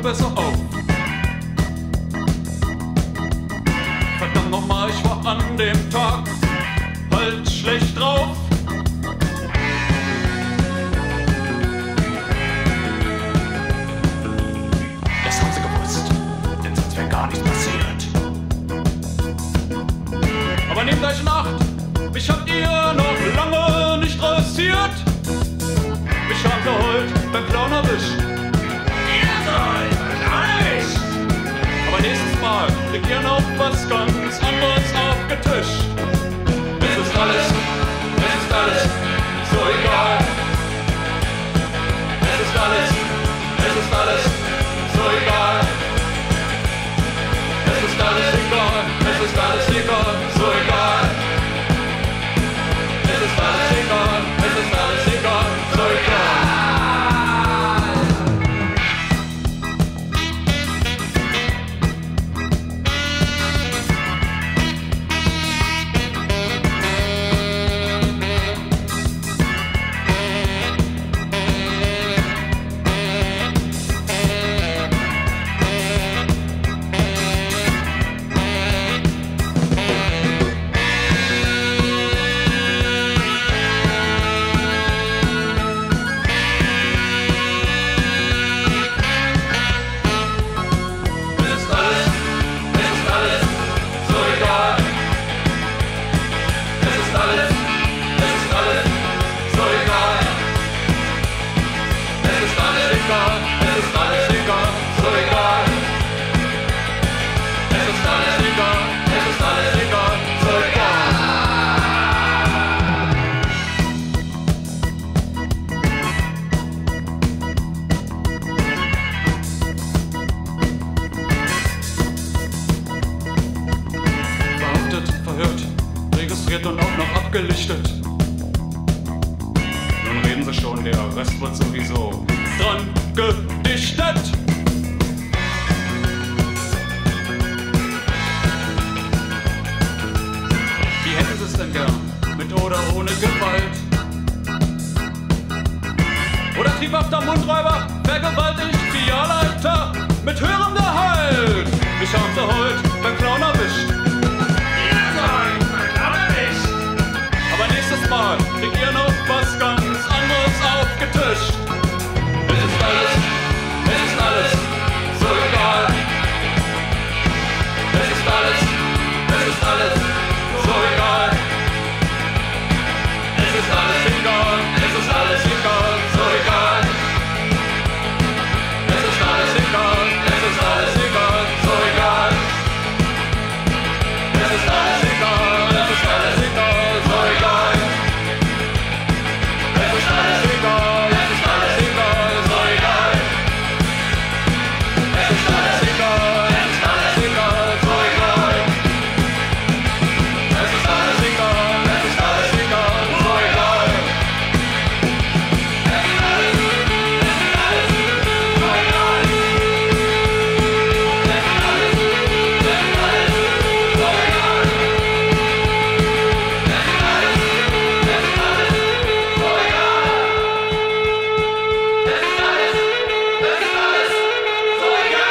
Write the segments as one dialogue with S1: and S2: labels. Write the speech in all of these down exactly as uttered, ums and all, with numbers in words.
S1: besser auf. Verdammt nochmal, ich war an dem Tag halt schlecht drauf. Das haben sie gewusst, denn sonst wäre gar nichts passiert. Aber nehmt euch in Acht, mich habt ihr noch lange nicht rasiert. Mich habt ihr heute beim Clown erwischt. Ihr seid gleich! Aber nächstes Mal kriegt ihr noch was ganz anderes aufgetischt. Es ist alles, es ist alles so egal. Es ist alles, es ist alles so egal. Es ist alles egal, es ist alles egal, so egal. Es ist alles egal, es ist alles egal, so egal. Und auch noch abgelichtet. Nun reden sie schon, der Rest wird sowieso dran gedichtet. Wie hätten sie es denn gern? Mit oder ohne Gewalt? Oder triebhafter Mundräuber, vergewaltigt Filialleiter mit höherem Gehalt? Ich hab sie heute beim Clown erwischt. Aber nächstes Mal kriegt ihr noch was ganz anderes aufgetischt. Es ist alles, es ist alles so egal. Es ist alles, es ist alles so egal. Es ist alles egal, es ist alles egal, so egal. Es ist alles egal, es ist alles egal, so egal. Es ist alles egal, es ist alles egal, so egal. Es ist alles egal, es ist alles egal, so egal. Es ist alles egal, es ist alles egal, so egal. Es ist alles egal, es ist alles egal, so egal. Es ist alles, es ist alles, so egal. Es ist alles, es ist alles, so egal. Es ist alles, es ist alles, so egal. Es ist alles, es ist alles, so egal.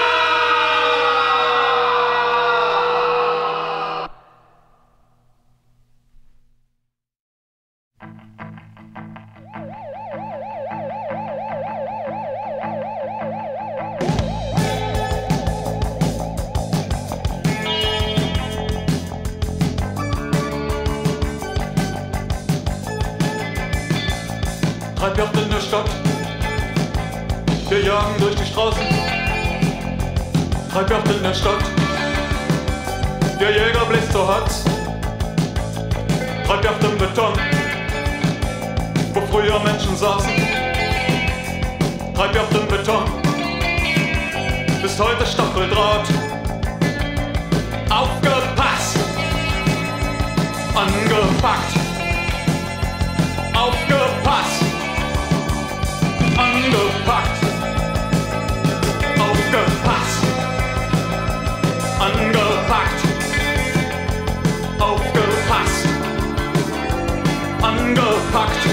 S1: Treibjagd in der Stadt, wir jagen durch die Straßen. Treibjagd in der Stadt, der Jäger bläst so hart. Treibjagd im Beton, wo früher Menschen saßen. Treibjagd im Beton, bis heute Stacheldraht. Aufgepasst, angepackt. Aufgepasst, angepackt. Aufgepasst, angepackt. Aufgepasst, angepackt.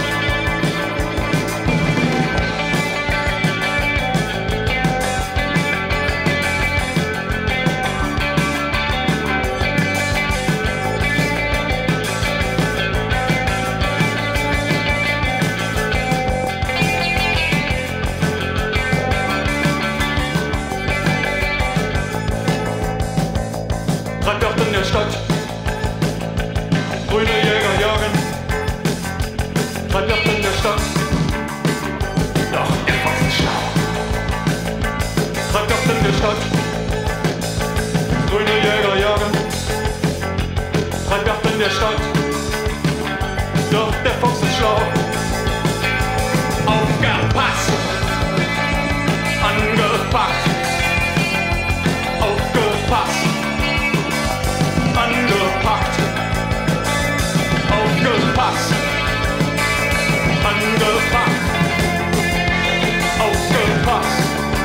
S1: in der Stadt. Grüne Jäger jagen, Treibjagd in der Stadt. Doch der Fuchs ist schlau. Treibjagd in der Stadt. Grüne Jäger jagen, Treibjagd in der Stadt. Doch der Fuchs ist schlau. Aufgepasst, angepackt. Aufgepasst, angepackt. Aufgepasst, angepackt. Aufgepasst,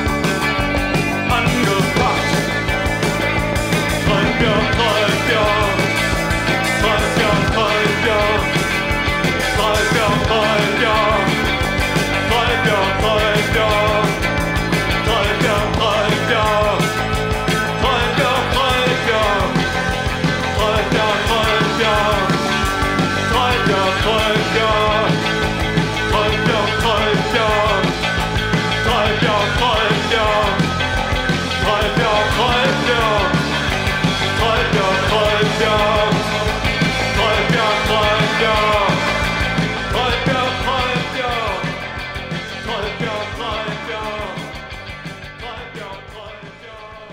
S1: angepackt. Treibjagd, Treibjagd, Treibjagd, Treibjagd. Treibjagd, Treibjagd, Treibjagd, Treibjagd. Treibjagd, Treibjagd, Treibjagd, Treibjagd. Treibjagd, Treibjagd, Treibjagd, Treibjagd. Treibjagd, Treibjagd, Treibjagd, Treibjagd. Treibjagd, Treibjagd, Treibjagd, Treibjagd. Treibjagd, Treibjagd. Treibjagd, Treibjagd. Treibjagd, Treibjagd. Treibjagd, Treibjagd.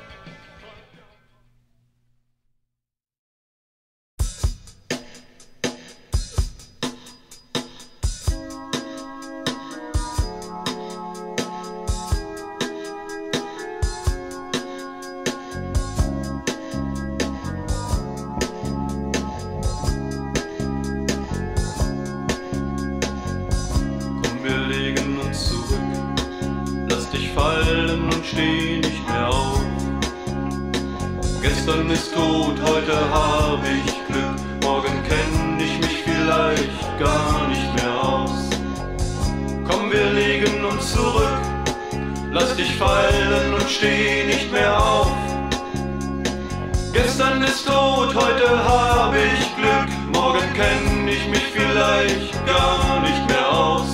S1: Komm, wir legen uns zurück. Lass dich fallen und steh nicht mehr auf. Gestern ist tot, heute hab ich Glück. Morgen kenn ich mich vielleicht gar nicht mehr aus. Komm, wir legen uns zurück. Lass dich fallen und steh nicht mehr auf. Gestern ist tot, heute hab ich Glück. Morgen kenn ich mich vielleicht gar nicht mehr aus.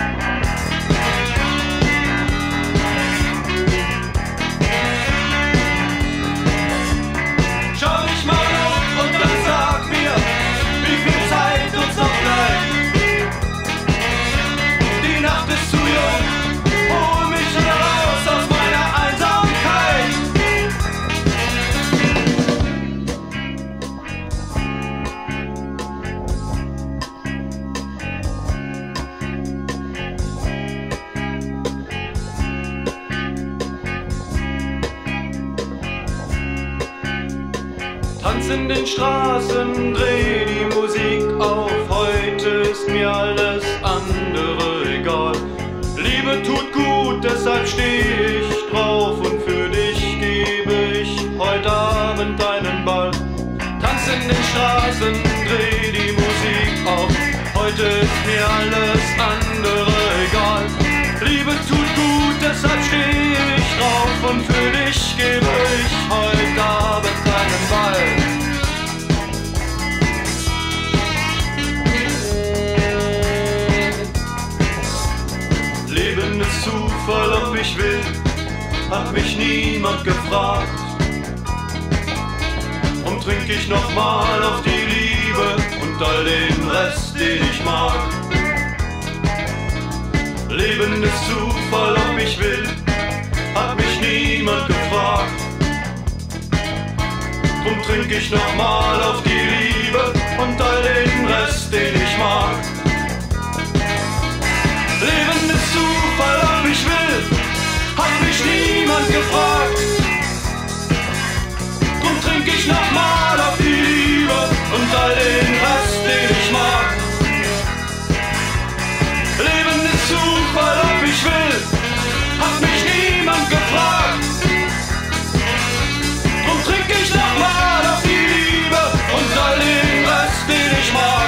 S1: Schau dich mal um und dann sag mir, wie viel Zeit uns noch bleibt. Die Nacht ist zu jung, hol mich heraus aus meiner Einsamkeit. Tanz in den Straßen, dreh die Musik auf. Heute ist mir alles andere egal. Liebe tut gut, deshalb steh ich drauf. Und für dich gebe ich heute Abend einen Ball. Tanz in den Straßen, dreh die Musik auf. Heute ist mir alles andere egal. Liebe tut gut, deshalb steh ich drauf. Und für dich gebe ich heute Abend einen Ball. Leben ist Zufall, ob ich will, hat mich niemand gefragt. Und trink ich nochmal auf die Liebe und all den Rest, den ich mag. Leben ist Zufall, ob ich will, hat mich niemand gefragt. Drum trink ich nochmal auf die Liebe und all den Rest, den ich mag. Leben ist Zufall, ob ich will, hat mich niemand gefragt. Drum trink ich nochmal auf die Liebe und all den Rest, den ich mag. Leben ist Zufall, ob ich will, hat mich niemand gefragt. Drum trink ich nochmal auf die Liebe und all den Rest, den ich mag.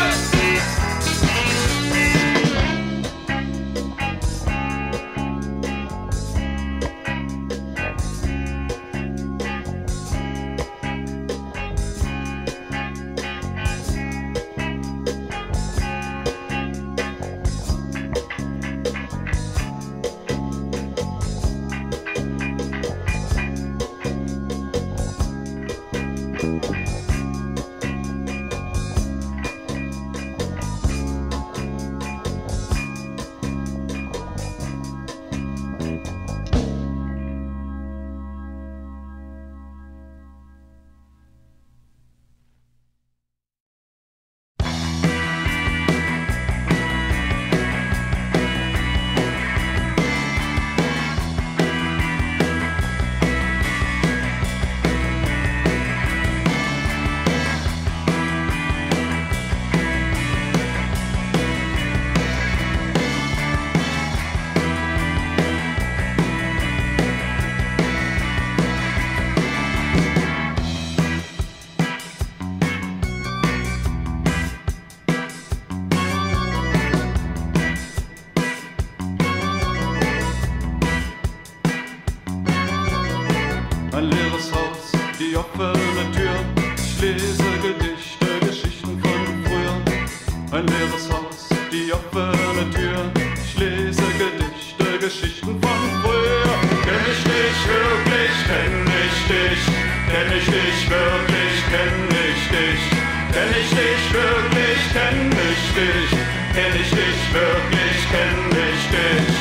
S1: Ein leeres Haus, die offene Tür. Ich lese Gedichte, Geschichten von früher. Ein leeres Haus, die offene Tür. Ich lese Gedichte, Geschichten von früher. Kenn ich dich wirklich, kenn ich dich. Kenn ich dich wirklich, kenn ich dich. Kenn ich dich wirklich, kenn ich dich. Kenn ich dich wirklich, kenn ich dich.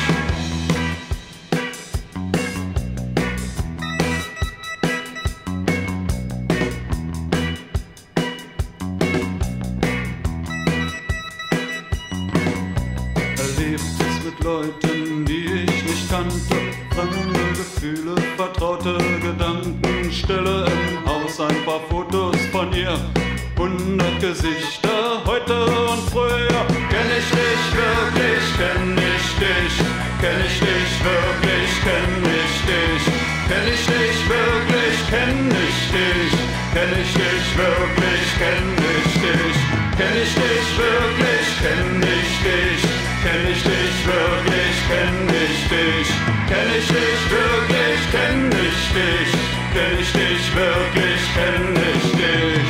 S1: Mit Leuten, die ich nicht kannte, fremde Gefühle, vertraute Gedanken, Stille im Haus, ein paar Fotos von ihr, hundert Gesichter, heute und früher. Kenn ich dich wirklich, kenn ich dich, kenn ich dich wirklich, kenn ich dich, kenn ich dich wirklich, kenn ich dich, kenn ich dich wirklich, kenn ich dich, kenn ich dich wirklich, kenn ich dich. Kenn ich dich wirklich, kenn ich dich, kenn ich dich wirklich, kenn ich dich, kenn ich dich wirklich, kenn ich dich.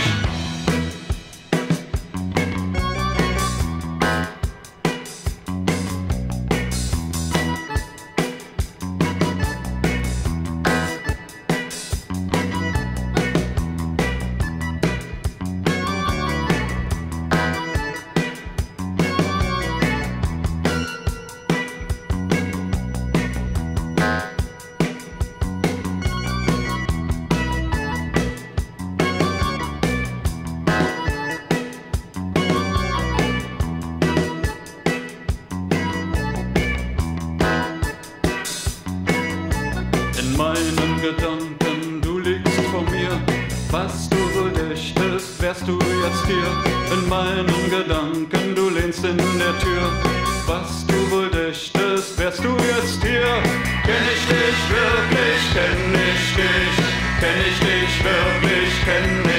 S1: In meinen Gedanken, du liegst vor mir, was du wohl dächtest, wärst du jetzt hier. In meinen Gedanken, du lehnst in der Tür, was du wohl dächtest, wärst du jetzt hier. Kenn ich dich wirklich, kenn ich dich, kenn ich dich wirklich, kenn ich dich.